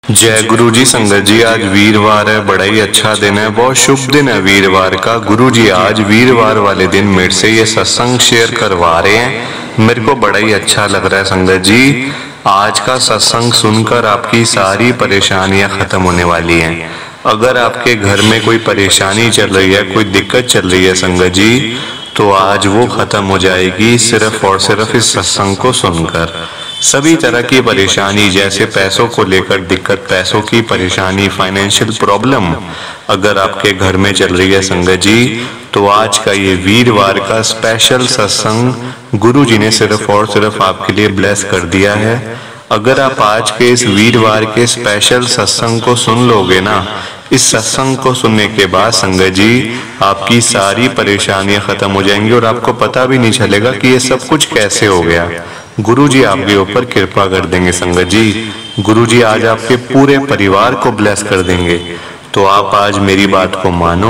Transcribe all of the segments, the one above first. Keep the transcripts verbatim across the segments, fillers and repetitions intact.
जय गुरु जी। संगत जी, आज वीरवार है, बड़ा ही अच्छा दिन है, बहुत शुभ दिन है वीरवार का। गुरु जी आज वीरवार वाले दिन मेरे से ये सत्संग शेयर करवा रहे हैं, मेरे को बड़ा ही अच्छा लग रहा है। संगत जी, आज का सत्संग सुनकर आपकी सारी परेशानियां खत्म होने वाली हैं। अगर आपके घर में कोई परेशानी चल रही है, कोई दिक्कत चल रही है संगत जी, तो आज वो खत्म हो जाएगी सिर्फ और सिर्फ इस सत्संग को सुनकर। सभी तरह की परेशानी, जैसे पैसों को लेकर दिक्कत, पैसों की परेशानी, फाइनेंशियल प्रॉब्लम अगर आपके घर में चल रही है संगत जी, तो आज का ये वीरवार का स्पेशल सत्संग गुरु जी ने सिर्फ और सिर्फ आपके लिए ब्लेस कर दिया है। अगर आप आज के इस वीरवार के स्पेशल सत्संग को सुन लोगे ना, इस सत्संग को सुनने के बाद संगत जी आपकी सारी परेशानियां खत्म हो जाएंगी और आपको पता भी नहीं चलेगा कि ये सब कुछ कैसे हो गया। गुरु जी आपके ऊपर कृपा कर देंगे संगत जी। गुरु जी आज आपके पूरे परिवार को ब्लेस कर देंगे। तो आप आज मेरी बात को मानो,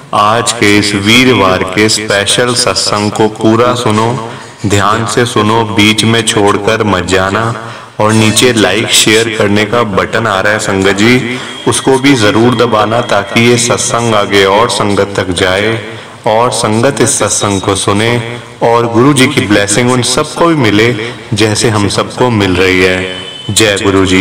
आज के इस वीरवार के स्पेशल सत्संग को पूरा सुनो, ध्यान से सुनो, बीच में छोड़कर मत जाना। और नीचे लाइक शेयर करने का बटन आ रहा है संगत जी, उसको भी जरूर दबाना ताकि ये सत्संग आगे और संगत तक जाए और संगत इस सत्संग को सुने और गुरु जी की ब्लेसिंग उन सबको भी मिले जैसे हम सबको मिल रही है। जय गुरु जी।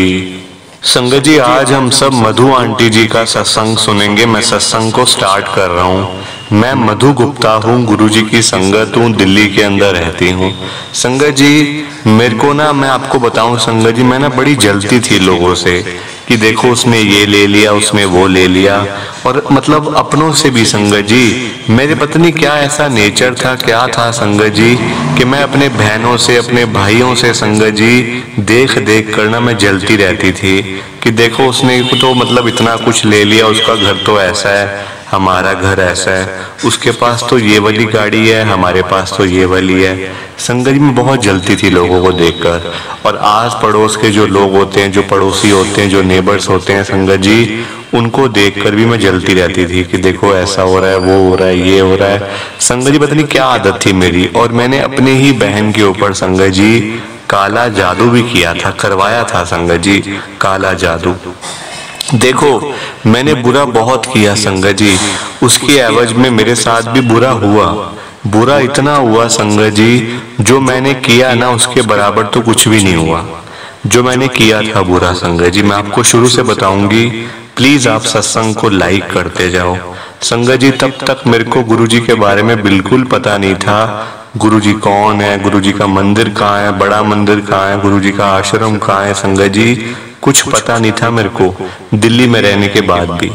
संगत जी, आज हम सब मधु आंटी जी का सत्संग सुनेंगे। मैं सत्संग को स्टार्ट कर रहा हूँ। मैं मधु गुप्ता हूँ, गुरु जी की संगत हूँ, दिल्ली के अंदर रहती हूँ। संगत जी, मेरे को ना, मैं आपको बताऊं संगत जी, मैं ना बड़ी जलती थी लोगों से कि देखो उसने ये ले लिया, उसने वो ले लिया, और मतलब अपनों से भी संगत जी। मेरे पत्नी क्या ऐसा नेचर था, क्या था संगत जी, कि मैं अपने बहनों से, अपने भाइयों से संगत जी देख देख कर ना मैं जलती रहती थी कि देखो उसने तो मतलब इतना कुछ ले लिया, उसका घर तो ऐसा है, हमारा घर ऐसा है, उसके पास तो ये वाली गाड़ी है, हमारे पास तो ये वाली है। संगत जी में बहुत जलती थी लोगों को देखकर। और आस पड़ोस के जो लोग होते हैं, जो पड़ोसी होते हैं, जो नेबर्स होते हैं संगत जी, उनको देखकर भी मैं जलती रहती थी कि देखो ऐसा हो रहा है, वो हो रहा है, ये हो रहा है। संगत जी पता नहीं क्या आदत थी मेरी। और मैंने अपने ही बहन के ऊपर संगत जी काला जादू भी किया था, करवाया था संगत जी काला जादू। देखो मैंने बुरा बहुत किया संगत जी, उसके एवज में मेरे साथ भी बुरा हुआ। बुरा इतना हुआ संगत जी, जो मैंने किया ना उसके बराबर तो कुछ भी नहीं हुआ। जो मैंने किया था बुरा संगत जी, मैं आपको शुरू से बताऊंगी। प्लीज आप सत्संग को लाइक करते जाओ संगत जी। तब तक मेरे को गुरु जी के बारे में बिल्कुल पता नहीं था। गुरु जी कौन है, गुरु जी का मंदिर कहाँ है, बड़ा मंदिर कहाँ है, गुरु जी का आश्रम कहाँ है संगत जी, कुछ पता नहीं था मेरे को दिल्ली में रहने के बाद भी।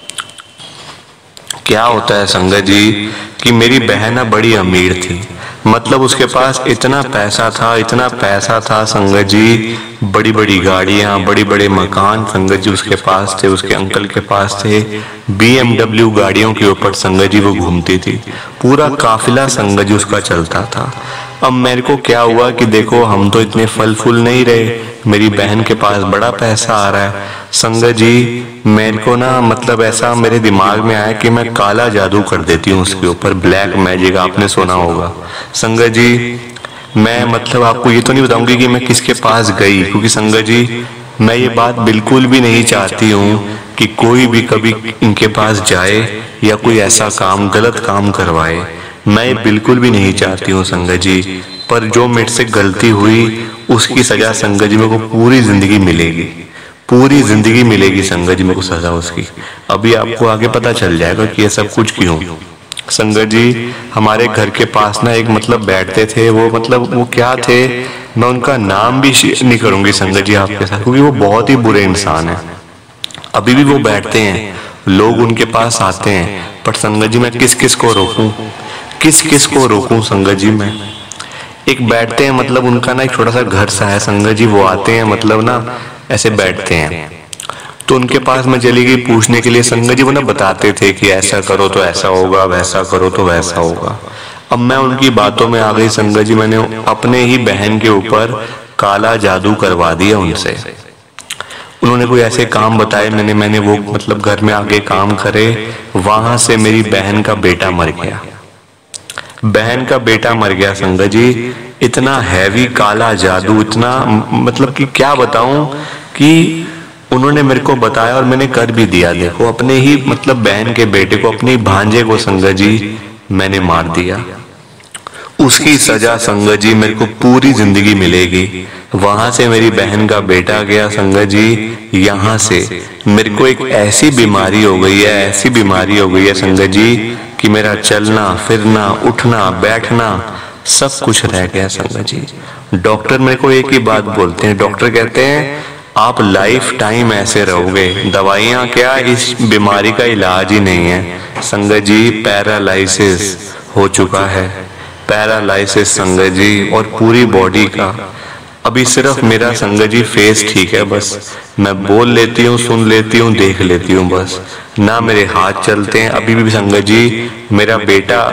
क्या होता है संगत जी कि मेरी बहन बड़ी अमीर थी, मतलब उसके पास इतना पैसा था, इतना पैसा था संगत जी, बड़ी बड़ी गाड़ियां, बड़ी बड़े मकान संगत जी उसके पास थे, उसके अंकल के पास थे। बी एम डब्ल्यू गाड़ियों के ऊपर संगत जी वो घूमती थी, पूरा काफिला संगत जी उसका चलता था। अब मेरे को क्या हुआ कि देखो हम तो इतने फल फूल नहीं रहे, मेरी बहन के पास बड़ा पैसा आ रहा है संगत जी। मेरे को ना मतलब ऐसा मेरे दिमाग में आया कि मैं काला जादू कर देती हूँ उसके ऊपर, ब्लैक मैजिक, आपने सुना होगा संगत जी। मैं मतलब आपको ये तो नहीं बताऊंगी कि मैं किसके पास गई, क्योंकि संगत जी मैं ये बात बिल्कुल भी नहीं चाहती हूँ कि कोई भी कभी इनके पास जाए या कोई ऐसा काम, गलत काम करवाए। मैं बिल्कुल भी नहीं चाहती हूँ संगत जी। पर जो मेरे से गलती हुई उसकी सजा संगत जी मेरे को पूरी जिंदगी मिलेगी, पूरी जिंदगी मिलेगी संगत जी मेरे को सजा उसकी। अभी आपको आगे पता चल जाएगा कि ये सब कुछ क्यों। संगत जी हमारे घर के पास ना एक मतलब बैठते थे, वो मतलब वो क्या थे, मैं उनका नाम भी नहीं करूंगी संगत जी आपके साथ, क्योंकि वो बहुत ही बुरे इंसान है। अभी भी वो बैठते हैं, लोग उनके पास आते हैं, पर संगत जी मैं किस किस को रोकूं, किस किस को रोकूं संगत जी। मैं एक बैठते हैं, मतलब उनका ना एक छोटा सा घर सा है संगत जी, वो आते हैं मतलब ना ऐसे बैठते हैं, तो उनके पास मैं चली गई पूछने के लिए संगत जी। वो ना बताते थे कि ऐसा करो तो ऐसा होगा, वैसा करो तो वैसा होगा। अब मैं उनकी बातों में आ गई संगत जी, मैंने अपने ही बहन के ऊपर काला जादू करवा दिया उनसे। उन्होंने कोई ऐसे काम बताए, मैंने मैंने वो मतलब घर में आगे काम करे, वहां से मेरी बहन का बेटा मर गया। बहन का बेटा मर गया संगत जी। इतना हैवी काला जादू, इतना मतलब कि क्या बताऊं कि उन्होंने मेरे को बताया और मैंने कर भी दिया। देखो अपने ही मतलब बहन के बेटे को, अपनी भांजे को संगत जी मैंने मार दिया। उसकी सजा संगत जी मेरे को पूरी जिंदगी मिलेगी। वहां से मेरी बहन का बेटा गया संगत जी, यहाँ से मेरे को एक ऐसी बीमारी हो गई है, ऐसी बीमारी हो गई है संगत जी कि मेरा चलना फिरना उठना बैठना सब कुछ रह गया संगत जी। डॉक्टर मेरे को एक ही बात बोलते हैं, डॉक्टर कहते हैं आप लाइफ टाइम ऐसे रहोगे, दवाइयाँ क्या, इस बीमारी का इलाज ही नहीं है संगत जी। पैरालाइसिस हो चुका है, पैरालाइसिस संगत जी, और पूरी बॉडी का। अभी सिर्फ मेरा संगत जी फेस ठीक है, बस मैं बोल लेती हूँ, सुन लेती हूँ, देख लेती हूँ, बस ना मेरे हाथ चलते हैं। अभी भी संगत जी मेरा बेटा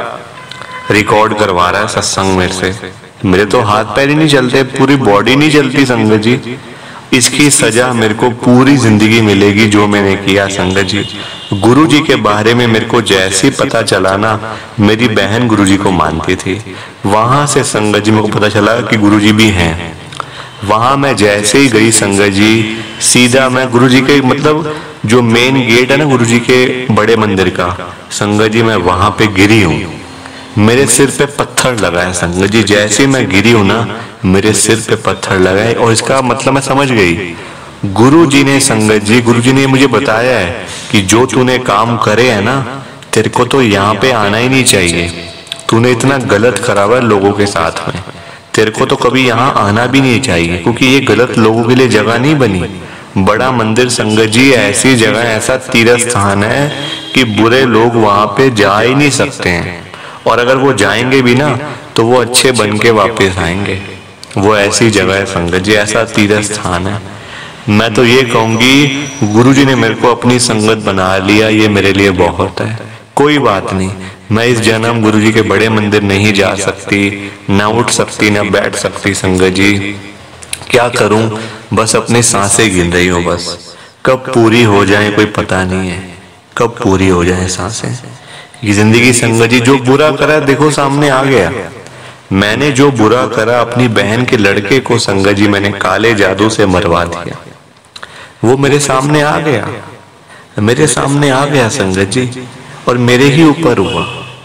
रिकॉर्ड करवा रहा है सत्संग मेरे से, मेरे तो हाथ पैर ही नहीं चलते, पूरी बॉडी नहीं चलती संगत जी। इसकी सजा मेरे को पूरी जिंदगी मिलेगी जो मैंने किया संगत जी। गुरु जी के बारे में मेरे को जैसे ही पता चला ना, मेरी बहन गुरु जी को मानती थी, वहां से संगत जी मेरे को पता चला कि गुरु जी भी हैं। वहां मैं जैसे ही गई संगत जी, सीधा मैं गुरु जी के मतलब जो मेन गेट है ना गुरु जी के बड़े मंदिर का संगत जी, मैं वहां पे गिरी हूँ, मेरे सिर पे पत्थर लगा है संगत जी। जैसे मैं गिरी हूं ना, मेरे सिर पे पत्थर लगा है, और इसका मतलब मैं समझ गई, गुरु जी ने संगत जी, गुरु जी ने मुझे बताया है कि जो तूने काम करे है ना, तेरे को तो यहाँ पे आना ही नहीं चाहिए, तूने इतना गलत करा हुआ है लोगों के साथ में, तेरे को तो कभी यहाँ आना भी नहीं चाहिए, क्योंकि ये गलत लोगों के लिए जगह नहीं बनी। बड़ा मंदिर संगत जी ऐसी जगह, ऐसा तीर्थ स्थान है कि बुरे लोग वहां पे जा ही नहीं सकते हैं, और अगर वो जाएंगे भी ना तो वो अच्छे बन के वापस आएंगे। वो ऐसी जगह है संगत जी, ऐसा तीर्थ स्थान है। मैं तो ये कहूंगी गुरुजी ने मेरे को अपनी संगत बना लिया, ये मेरे लिए बहुत है। कोई बात नहीं, मैं इस जन्म गुरुजी के बड़े मंदिर नहीं जा सकती, ना उठ सकती, ना बैठ सकती संगत जी, क्या करूं, बस अपनी सांसें गिन रही हूं, बस कब पूरी हो जाए कोई पता नहीं है, कब पूरी हो जाए सांसें। ये जिंदगी संगत जी, जो बुरा करा देखो सामने आ गया। मैंने जो बुरा करा अपनी बहन के लड़के को संगत जी मैंने काले जादू से मरवा दिया, वो मेरे सामने आ गया, मेरे सामने आ गया संगत जी, और मेरे ही ऊपर हुआ,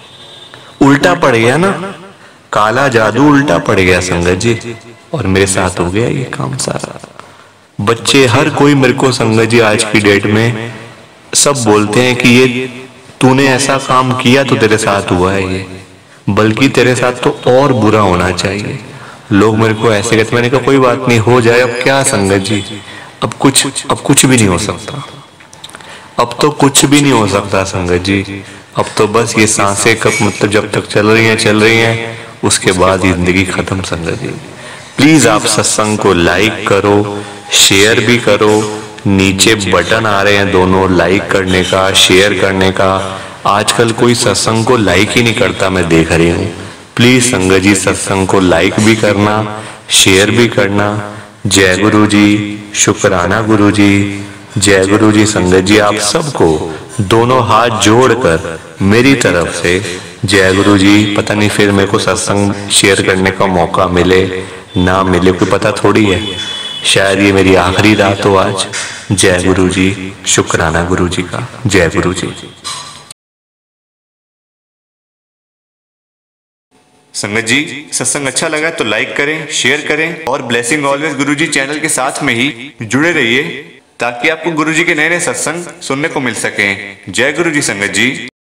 उल्टा पड़ गया ना, काला जादू उल्टा पड़ गया संगत जी, और मेरे साथ हो गया ये काम सारा। बच्चे हर कोई मेरे को संगत जी आज की डेट में सब बोलते हैं कि ये तूने ऐसा काम किया तो तेरे साथ हुआ है ये, बल्कि तेरे साथ तो और बुरा होना चाहिए। लोग मेरे को ऐसे कहते, मैंने कहा कोई बात नहीं, हो जाए, अब क्या संगत जी, अब कुछ अब कुछ भी नहीं हो सकता, अब तो कुछ भी नहीं हो सकता संगत जी। अब तो बस ये सांसें कब मतलब जब तक चल रही हैं चल रही हैं, उसके बाद जिंदगी खत्म संगत जी। प्लीज आप सत्संग को लाइक करो, शेयर भी करो, नीचे बटन आ रहे हैं दोनों, लाइक करने का, शेयर करने का। आजकल कोई सत्संग को लाइक ही नहीं करता, मैं देख रही हूँ। प्लीज संगत जी सत्संग को लाइक भी करना, शेयर भी करना। जय गुरु जी, शुक्राना गुरु जी, जय गुरु जी। संगत जी आप सबको दोनों हाथ जोड़कर मेरी तरफ से जय गुरु जी। पता नहीं फिर मेरे को सत्संग शेयर करने का मौका मिले ना मिले, कोई पता थोड़ी है, शायद ये मेरी आखिरी रात हो आज। जय गुरु जी, शुक्राना गुरु जी का। जय गुरु जी। संगत जी सत्संग अच्छा लगा तो लाइक करें, शेयर करें, और ब्लेसिंग ऑलवेज गुरु जी चैनल के साथ में ही जुड़े रहिए, ताकि आपको गुरु जी के नए नए सत्संग सुनने को मिल सके। जय गुरु जी संगत जी।